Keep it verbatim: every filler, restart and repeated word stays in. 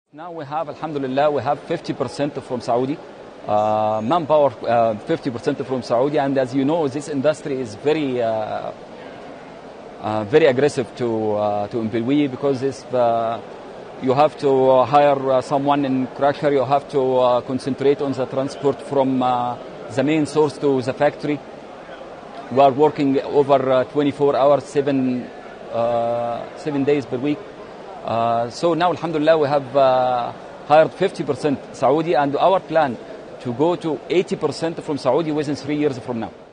Now we have, alhamdulillah, we have fifty percent from Saudi, uh, manpower uh, fifty percent from Saudi, and as you know, this industry is very, uh, uh, very aggressive to uh, to employee because it's, uh, you have to hire uh, someone in crusher, you have to uh, concentrate on the transport from uh, the main source to the factory. We are working over uh, twenty-four hours, seven uh, seven days per week. Uh, so now, alhamdulillah, we have uh, hired fifty percent Saudi, and our plan to go to eighty percent from Saudi within three years from now.